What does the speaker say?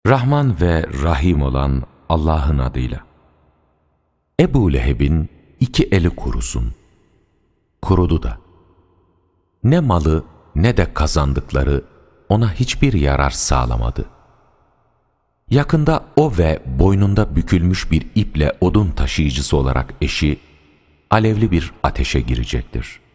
Rahman ve Rahim olan Allah'ın adıyla. Ebu Leheb'in 2 eli kurusun. Kurudu da. Ne malı ne de kazandıkları ona hiçbir yarar sağlamadı. Yakında o ve boynunda bükülmüş bir iple odun taşıyıcısı olarak eşi, alevli bir ateşe girecektir.